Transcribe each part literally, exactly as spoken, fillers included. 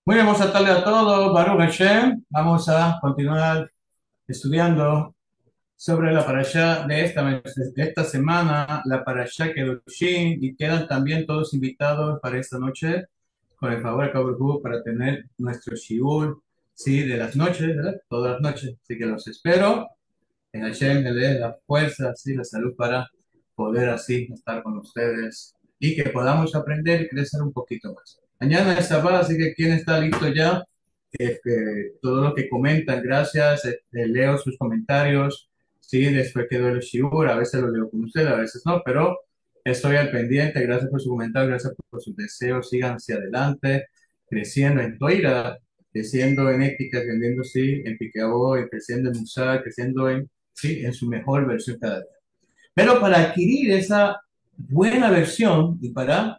Muy bien, buenas tardes a todos. Baruch Hashem. Vamos a continuar estudiando sobre la parashá de esta, de esta semana, la parashá Kedoshim, y quedan también todos invitados para esta noche, con el favor de Kaburhu, para tener nuestro shiur, sí, de las noches, ¿verdad? Todas las noches. Así que los espero. En Hashem me dé la fuerza, sí, la salud para poder así estar con ustedes y que podamos aprender y crecer un poquito más. Mañana es sábado, así que ¿quién está listo ya? Eh, que todo lo que comentan, gracias, eh, eh, leo sus comentarios, sí, después quedó el shiur, a veces lo leo con ustedes, a veces no, pero estoy al pendiente, gracias por su comentario, gracias por sus deseos, sigan hacia adelante, creciendo en Toira, creciendo en ética, creciendo, sí, en Picabo, creciendo en Musa, creciendo en, sí, en su mejor versión cada día. Pero para adquirir esa buena versión y para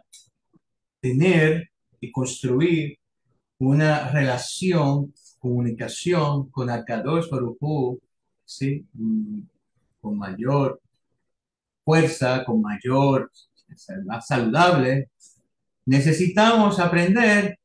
tener y construir una relación, comunicación con Akadosh Baruj Hu, ¿sí? Mm, con mayor fuerza, con mayor, más saludable, necesitamos aprender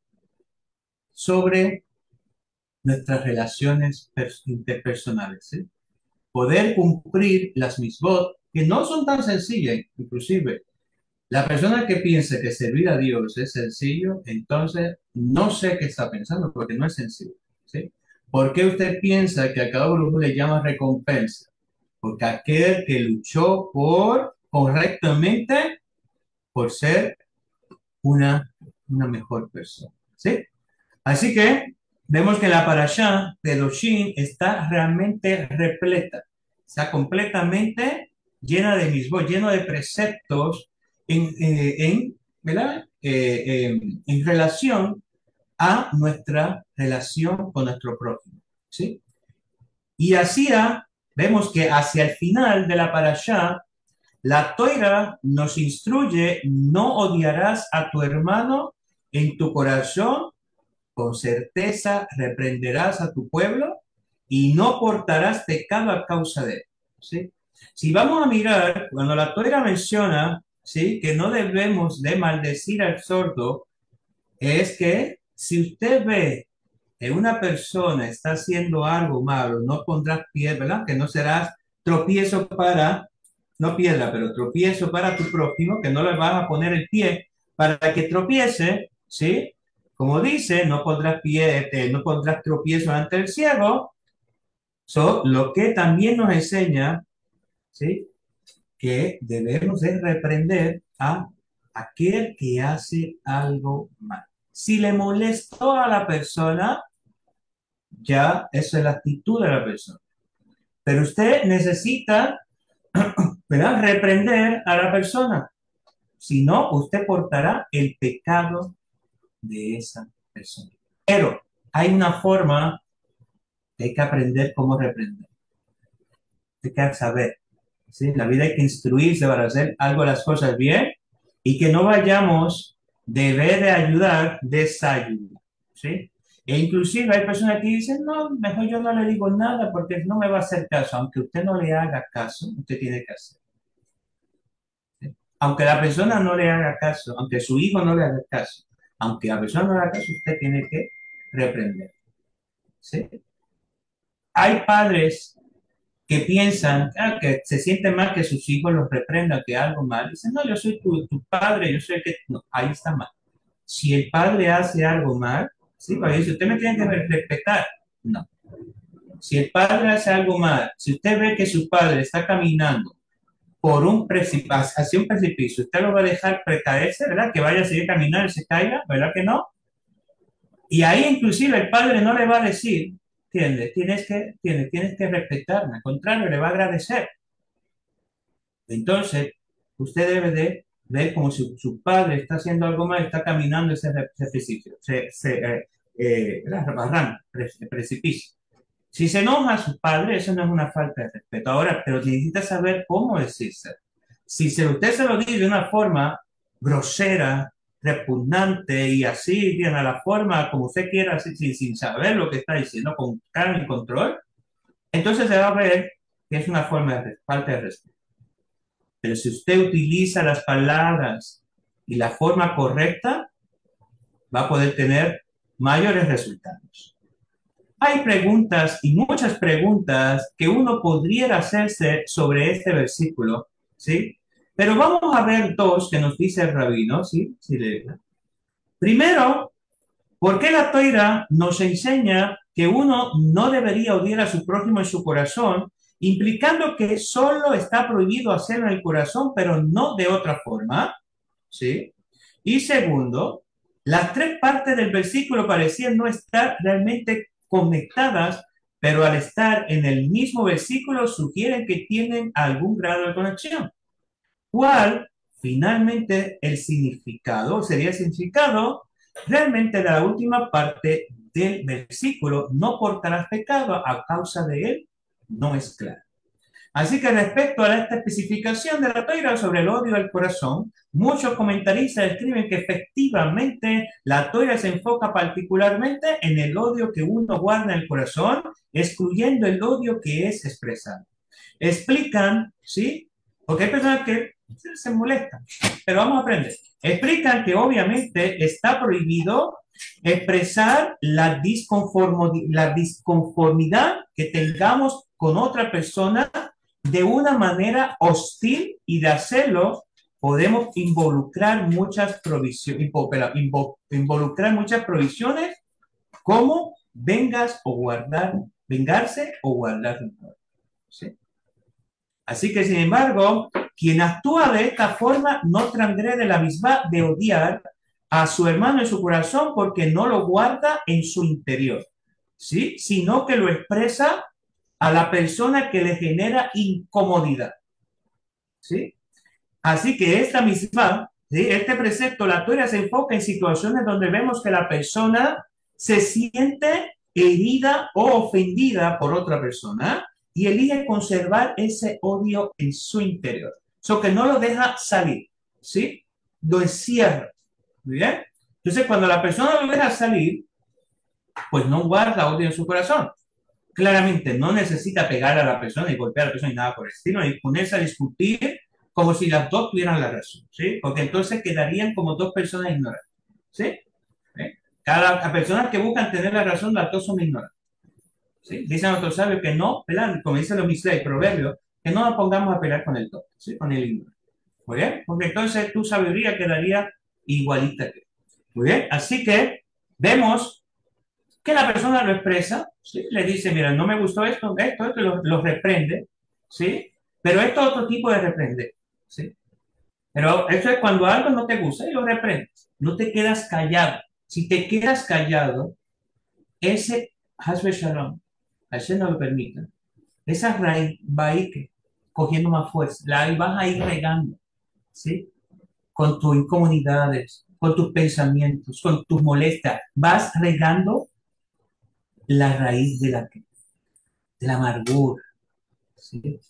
sobre nuestras relaciones interpersonales, ¿sí? Poder cumplir las misbot, que no son tan sencillas, inclusive. La persona que piensa que servir a Dios es sencillo, entonces no sé qué está pensando, porque no es sencillo, ¿sí? ¿Por qué usted piensa que a cada uno le llama recompensa? Porque aquel que luchó por correctamente, por ser una, una mejor persona, ¿sí? Así que vemos que la parashá de Doshin está realmente repleta, está completamente llena de misbos, lleno de preceptos en, eh, en, ¿verdad? Eh, en, en relación a nuestra relación con nuestro prójimo, ¿sí? Y así ah, vemos que hacia el final de la parashá, la Toira nos instruye: no odiarás a tu hermano en tu corazón, con certeza reprenderás a tu pueblo y no portarás pecado a causa de él, ¿sí? Si vamos a mirar, cuando la Torah menciona, ¿sí?, que no debemos de maldecir al sordo, es que si usted ve que una persona está haciendo algo malo, no pondrás pie, ¿verdad? Que no serás tropiezo para, no piedra, pero tropiezo para tu prójimo, que no le vas a poner el pie para que tropiece, ¿sí? Como dice, no pondrás pie, eh, no pondrás tropiezo ante el ciego. So, lo que también nos enseña, ¿sí?, que debemos de reprender a aquel que hace algo mal. Si le molestó a la persona, ya eso es la actitud de la persona. Pero usted necesita, ¿verdad?, reprender a la persona. Si no, usted portará el pecado de esa persona. Pero hay una forma que hay que aprender cómo reprender. Hay que saber, ¿sí? La vida hay que instruirse para hacer algo las cosas bien y que no vayamos de ver de ayudar, desayudar, ¿sí? E inclusive hay personas que dicen: no, mejor yo no le digo nada porque no me va a hacer caso. Aunque usted no le haga caso, usted tiene que hacer, ¿sí? Aunque la persona no le haga caso, aunque su hijo no le haga caso, aunque la persona no le haga caso, usted tiene que reprender, ¿sí? Hay padres que piensan, ah, que se sienten mal que sus hijos los reprendan, que algo mal. Dicen: no, yo soy tu, tu padre, yo soy el que... No, ahí está mal. Si el padre hace algo mal, sí, porque dice: usted me tiene que respetar. No. Si el padre hace algo mal, si usted ve que su padre está caminando por un precipicio, hacia un precipicio, usted lo va a dejar precaerse, ¿verdad? Que vaya a seguir caminando y se caiga, ¿verdad que no? Y ahí inclusive el padre no le va a decir: entiende, tienes que, tienes, tienes que respetarme, al contrario, le va a agradecer. Entonces, usted debe de ver como si su padre está haciendo algo mal, está caminando ese, ese precipicio, se, se, eh, eh, la barranca, el precipicio. Si se enoja a su padre, eso no es una falta de respeto. Ahora, pero necesita saber cómo decirse. Si se, usted se lo dice de una forma grosera, repugnante y así, bien, a la forma como usted quiera, así, sin, sin saber lo que está diciendo, con calma y control, entonces se va a ver que es una forma de falta de respeto. Pero si usted utiliza las palabras y la forma correcta, va a poder tener mayores resultados. Hay preguntas y muchas preguntas que uno podría hacerse sobre este versículo, ¿sí? Pero vamos a ver dos que nos dice el rabino, ¿sí? ¿Sí? Primero, ¿por qué la Torá nos enseña que uno no debería odiar a su prójimo en su corazón, implicando que solo está prohibido hacerlo en el corazón, pero no de otra forma? ¿Sí? Y segundo, las tres partes del versículo parecían no estar realmente conectadas, pero al estar en el mismo versículo sugieren que tienen algún grado de conexión. ¿Cuál finalmente el significado? Sería el significado realmente de la última parte del versículo: no portarás pecado a causa de él, no es claro. Así que respecto a esta especificación de la Torá sobre el odio del corazón, muchos comentaristas escriben que efectivamente la Torá se enfoca particularmente en el odio que uno guarda en el corazón, excluyendo el odio que es expresado. Explican, ¿sí? Porque hay personas que se molestan, pero vamos a aprender. Explican que obviamente está prohibido expresar la, la disconformidad que tengamos con otra persona de una manera hostil, y de hacerlo podemos involucrar muchas provisiones, involucrar muchas provisiones como vengas o guardar, vengarse o guardar. ¿Sí? Así que, sin embargo, quien actúa de esta forma no transgrede la misma de odiar a su hermano en su corazón porque no lo guarda en su interior, ¿sí? Sino que lo expresa a la persona que le genera incomodidad, ¿sí? Así que esta misma, ¿sí? Este precepto, la Torá se enfoca en situaciones donde vemos que la persona se siente herida o ofendida por otra persona y elige conservar ese odio en su interior. So que no lo deja salir, ¿sí? Lo encierra, ¿bien? Entonces, cuando la persona lo deja salir, pues no guarda odio en su corazón. Claramente no necesita pegar a la persona y golpear a la persona y nada por el estilo, ni ponerse a discutir como si las dos tuvieran la razón, ¿sí? Porque entonces quedarían como dos personas ignorantes, ¿sí? ¿Eh? Cada persona que buscan tener la razón, las dos son ignorantes, ¿sí? Dicen otros sabios que no, ¿verdad? Como dicen los Mishlei, proverbios, que no nos pongamos a pelear con el todo, ¿sí? Con el ignorante. Muy bien, porque entonces tu sabiduría quedaría igualita que. Muy bien, así que vemos que la persona lo expresa, ¿sí? Le dice, mira, no me gustó esto, esto, esto, lo, lo reprende, ¿sí? Pero esto es otro tipo de reprender, ¿sí? Pero eso es cuando algo no te gusta y lo reprendes. No te quedas callado. Si te quedas callado, ese Hasbe Shalom, Hashem no lo permita, esa raíz va a ir cogiendo más fuerza, la vas a ir regando, ¿sí? Con tus incomodidades, con tus pensamientos, con tus molestias, vas regando la raíz de la, de la amargura, ¿sí?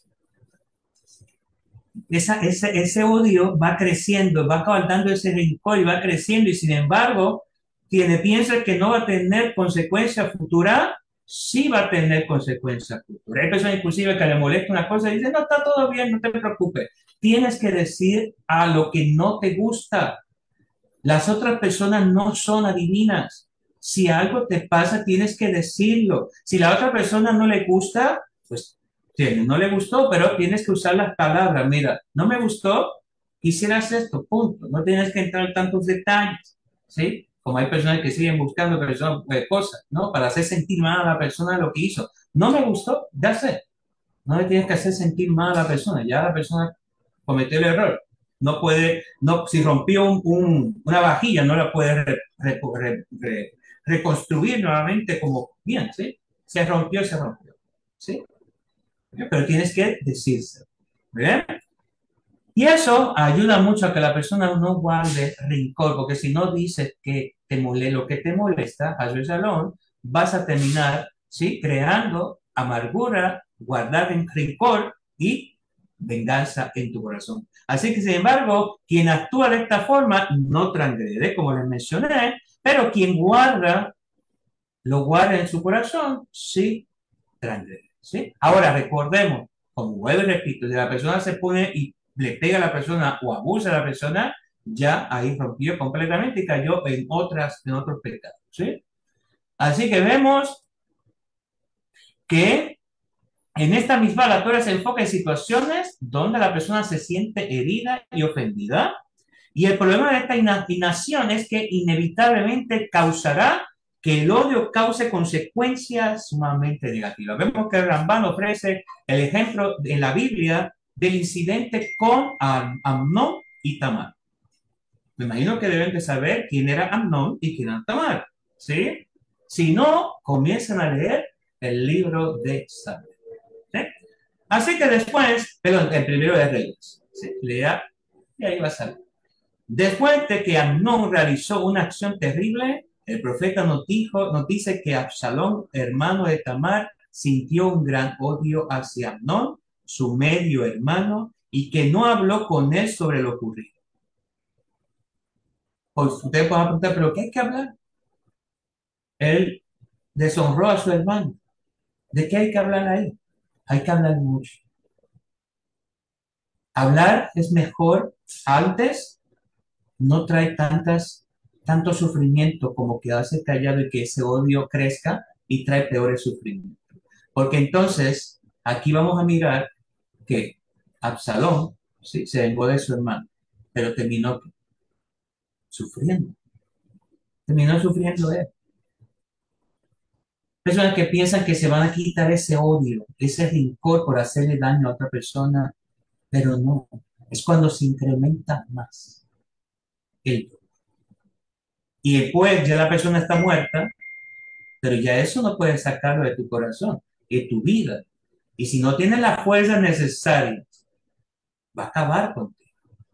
Esa, ese, ese odio va creciendo, va cabalgando ese rencor y va creciendo, y sin embargo, quien piensa que no va a tener consecuencias futuras, sí va a tener consecuencias futuras. Hay personas inclusive que le molesta una cosa y dicen, no, está todo bien, no te preocupes. Tienes que decir a lo que no te gusta. Las otras personas no son adivinas. Si algo te pasa, tienes que decirlo. Si la otra persona no le gusta, pues no le gustó, pero tienes que usar las palabras. Mira, no me gustó, quisieras esto, punto. No tienes que entrar en tantos detalles, ¿sí? Como hay personas que siguen buscando personas, eh, cosas, ¿no? Para hacer sentir mal a la persona lo que hizo. No me gustó, ya sé. No le tienes que hacer sentir mal a la persona. Ya la persona cometió el error. No puede, no, si rompió un, un, una vajilla, no la puede re, re, re, re, reconstruir nuevamente como bien, ¿sí? Se rompió, se rompió, ¿sí? Pero tienes que decirse, ¿bien? Y eso ayuda mucho a que la persona no guarde rencor, porque si no dices que te mole, lo que te molesta, Hasbe Shalom, vas a terminar, ¿sí? Creando amargura, guardar en rencor y venganza en tu corazón. Así que, sin embargo, quien actúa de esta forma no transgrede, como les mencioné, pero quien guarda, lo guarda en su corazón, sí transgrede, ¿sí? Ahora, recordemos, como vuelvo y repito, si la persona se pone y le pega a la persona o abusa a la persona, ya ahí rompió completamente y cayó en otras, en otros pecados, ¿sí? Así que vemos que en esta misma la Torah se enfoca en situaciones donde la persona se siente herida y ofendida. Y el problema de esta inacción es que inevitablemente causará que el odio cause consecuencias sumamente negativas. Vemos que Rambán ofrece el ejemplo en la Biblia del incidente con Am Amnón y Tamar. Me imagino que deben de saber quién era Amnón y quién era Tamar, ¿sí? Si no, comiencen a leer el libro de Samuel, ¿sí? Así que después, perdón, el primero de Reyes, ¿sí? Lea y ahí va a salir. Después de que Amnón realizó una acción terrible, el profeta nos, dijo, nos dice que Absalón, hermano de Tamar, sintió un gran odio hacia Amnón, su medio hermano, y que no habló con él sobre lo ocurrido. Pues ustedes pueden preguntar, ¿pero qué hay que hablar? Él deshonró a su hermano. ¿De qué hay que hablar ahí? Hay que hablar mucho. Hablar es mejor antes, no trae tantas, tanto sufrimiento como quedarse callado y que ese odio crezca y trae peores sufrimientos. Porque entonces, aquí vamos a mirar que Absalón, sí, se vengó de su hermano, pero terminó sufriendo. Terminó sufriendo él. Personas que piensan que se van a quitar ese odio, ese rencor por hacerle daño a otra persona, pero no. Es cuando se incrementa más el dolor. Y después ya la persona está muerta, pero ya eso no puedes sacarlo de tu corazón, de tu vida. Y si no tienes la fuerza necesaria, va a acabar contigo.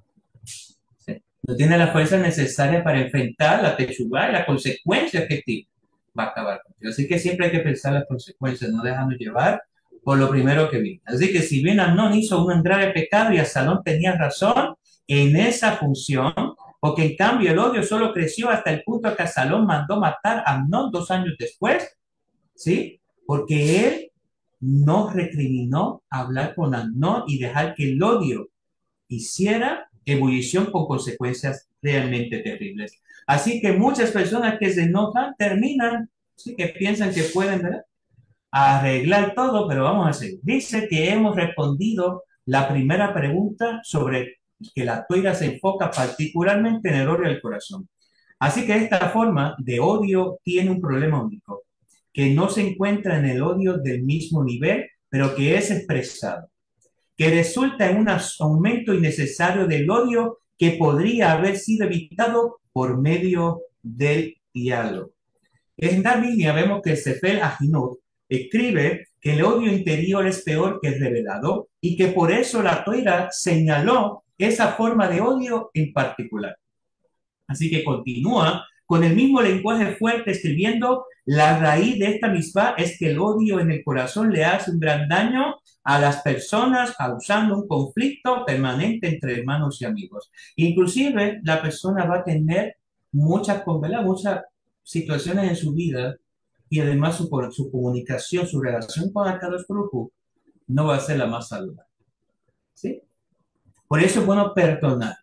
¿Sí? No tienes la fuerza necesaria para enfrentar la techubá y las consecuencias que tiene, va a acabar contigo. Así que siempre hay que pensar las consecuencias, no dejarnos llevar por lo primero que viene. Así que si bien Amnón hizo un grave pecado y Absalón tenía razón en esa función, porque en cambio el odio solo creció hasta el punto que Absalón mandó matar a Amnón dos años después, ¿sí? Porque él no recriminó hablar con Amnón y dejar que el odio hiciera ebullición con consecuencias realmente terribles. Así que muchas personas que se enojan terminan, ¿sí? Que piensan que pueden, ¿verdad?, arreglar todo, pero vamos a seguir. Dice que hemos respondido la primera pregunta sobre que la toira se enfoca particularmente en el odio del corazón. Así que esta forma de odio tiene un problema único, que no se encuentra en el odio del mismo nivel, pero que es expresado, que resulta en un aumento innecesario del odio que podría haber sido evitado por medio del diálogo. En esta línea vemos que Sefer Ajinot escribe que el odio interior es peor que el revelado y que por eso la Torá señaló esa forma de odio en particular. Así que continúa con el mismo lenguaje fuerte escribiendo: la raíz de esta misma es que el odio en el corazón le hace un gran daño a las personas, causando un conflicto permanente entre hermanos y amigos. Inclusive la persona va a tener muchas, muchas situaciones en su vida y además su, su comunicación, su relación con Akadosh Baruj Hu no va a ser la más saludable, ¿sí? Por eso es bueno perdonar.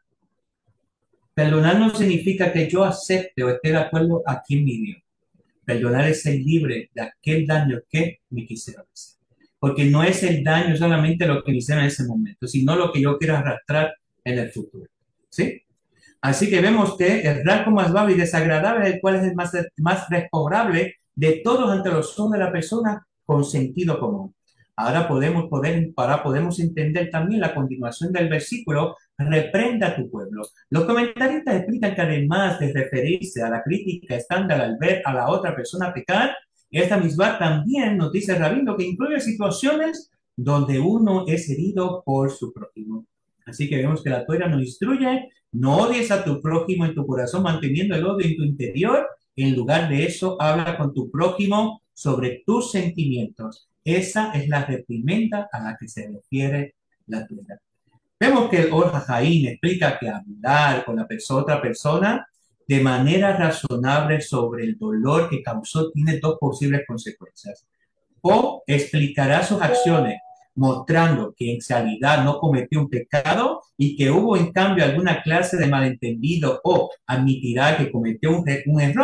Perdonar no significa que yo acepte o esté de acuerdo a quien me dio. Perdonar es ser libre de aquel daño que me quisieron hacer. Porque no es el daño solamente lo que me hicieron en ese momento, sino lo que yo quiero arrastrar en el futuro, ¿sí? Así que vemos que el rasgo más bajo y desagradable, el cual es el más, más desfavorable de todos ante los ojos de la persona con sentido común. Ahora podemos, poder, ahora podemos entender también la continuación del versículo: reprenda a tu pueblo. Los comentaristas explican que además de referirse a la crítica estándar al ver a la otra persona pecar, esta misma también nos dice el rabino que incluye situaciones donde uno es herido por su prójimo. Así que vemos que la Torá nos instruye: no odies a tu prójimo en tu corazón, manteniendo el odio en tu interior. En lugar de eso, habla con tu prójimo sobre tus sentimientos. Esa es la reprimenda a la que se refiere la Torá. Vemos que el Or HaJaim explica que hablar con la persona, otra persona de manera razonable sobre el dolor que causó tiene dos posibles consecuencias. O explicará sus acciones mostrando que en realidad no cometió un pecado y que hubo en cambio alguna clase de malentendido, o admitirá que cometió un, un error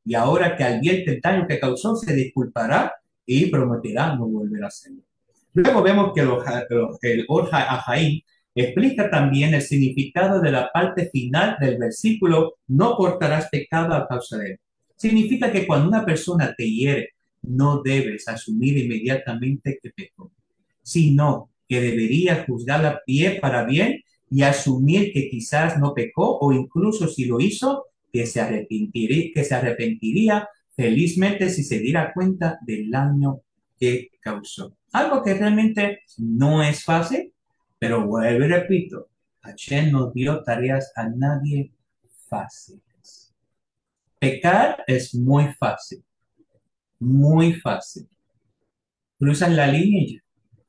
y ahora que advierte el daño que causó, se disculpará y prometerá no volver a hacerlo. Luego vemos que los- los- el Or HaHaim explica también el significado de la parte final del versículo, no portarás pecado a causa de él. Significa que cuando una persona te hiere, no debes asumir inmediatamente que pecó, sino que deberías juzgarla pie para bien y asumir que quizás no pecó o incluso si lo hizo, que se arrepentiría, que se arrepentiría felizmente si se diera cuenta del daño que causó. Algo que realmente no es fácil, pero vuelvo y repito, Hashem no dio tareas a nadie fáciles. Pecar es muy fácil, muy fácil. Cruzas la línea y ya.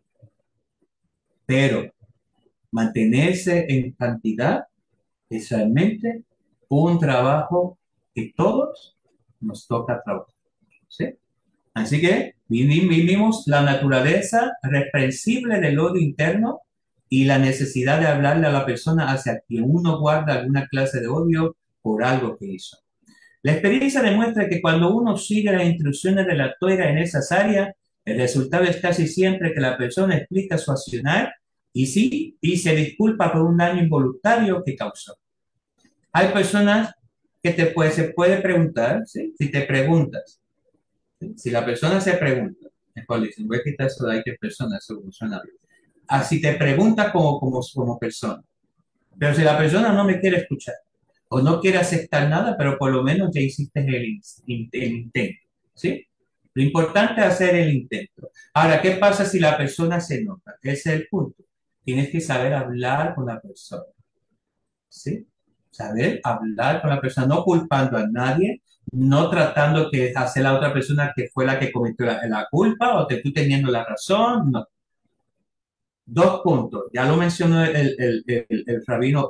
Pero mantenerse en cantidad es realmente un trabajo que todos nos toca trabajar, ¿sí? Así que vivimos la naturaleza reprensible del odio interno y la necesidad de hablarle a la persona hacia quien uno guarda alguna clase de odio por algo que hizo. La experiencia demuestra que cuando uno sigue las instrucciones de la Torah en esas áreas, el resultado es casi siempre que la persona explica su accionar y sí, y se disculpa por un daño involuntario que causó. Hay personas que te puede, se puede preguntar, ¿sí? Si te preguntas, ¿sí? Si la persona se pregunta, mejor dicen, voy a quitar eso de ahí que persona, eso funciona bien. Así te pregunta como, como, como persona. Pero si la persona no me quiere escuchar o no quiere aceptar nada, pero por lo menos ya hiciste el, in- el intento, ¿sí? Lo importante es hacer el intento. Ahora, ¿qué pasa si la persona se enoja? Ese es el punto. Tienes que saber hablar con la persona, ¿sí? Saber hablar con la persona, no culpando a nadie, no tratando de hacer a la otra persona que fue la que cometió la, la culpa o que tú teniendo la razón, no. Dos puntos, ya lo mencionó el, el, el, el rabino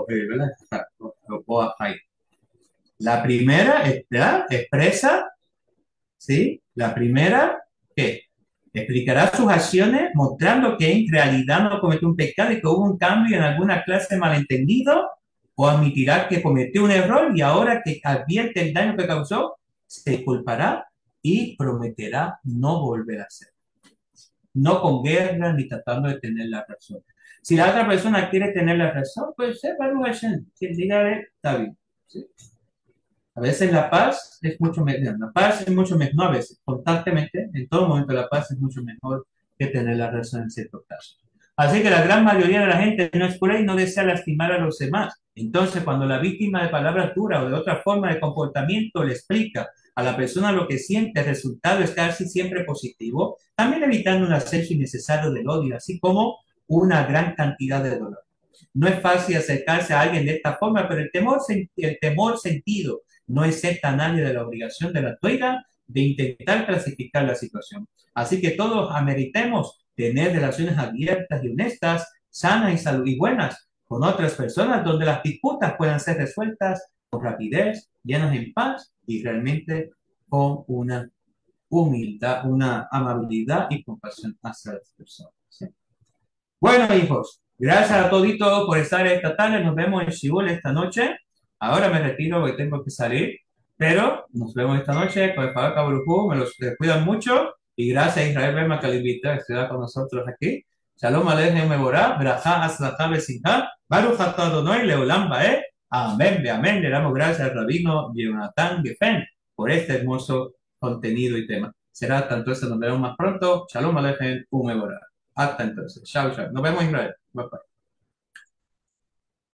Ohai. La primera está expresa, ¿sí? La primera, ¿qué? Explicará sus acciones mostrando que en realidad no cometió un pecado y que hubo un cambio en alguna clase de malentendido, o admitirá que cometió un error y ahora que advierte el daño que causó, se disculpará y prometerá no volver a hacerlo. No con guerra ni tratando de tener la razón. Si la otra persona quiere tener la razón, pues se Baruch Hashem. Si diga, está bien. ¿Sí? A veces la paz es mucho mejor. La paz es mucho mejor, no a veces, constantemente, en todo momento la paz es mucho mejor que tener la razón en ciertos casos. Así que la gran mayoría de la gente no es por ahí, no desea lastimar a los demás. Entonces, cuando la víctima de palabras duras o de otra forma de comportamiento le explica a la persona lo que siente, el resultado es casi siempre positivo, también evitando un ascenso innecesario del odio, así como una gran cantidad de dolor. No es fácil acercarse a alguien de esta forma, pero el temor, el temor sentido no exenta a nadie de la obligación de la Torah de intentar clasificar la situación. Así que todos ameritemos tener relaciones abiertas y honestas, sanas y, salud y buenas con otras personas, donde las disputas puedan ser resueltas con rapidez, llenas en paz y realmente con una humildad, una amabilidad y compasión hacia las personas. ¿Sí? Bueno, hijos, gracias a toditos por estar esta tarde. Nos vemos en Shibul esta noche. Ahora me retiro porque tengo que salir, pero nos vemos esta noche con el Padre Kaburujú. Me los eh, cuidan mucho y gracias a Israel Bema que le invita a estar con nosotros aquí. Shalom Aleichem Mevorá, Berajá Aslajá Besimá, Baruch Atah Adonai Leolam Bae. Amén, be amén. Le damos gracias al rabino Jonathan Geffen por este hermoso contenido y tema. Será hasta entonces, nos vemos más pronto. Shalom Aleichem Mevorá. Hasta entonces. Chao, chao. Nos vemos en breve. Bye, bye.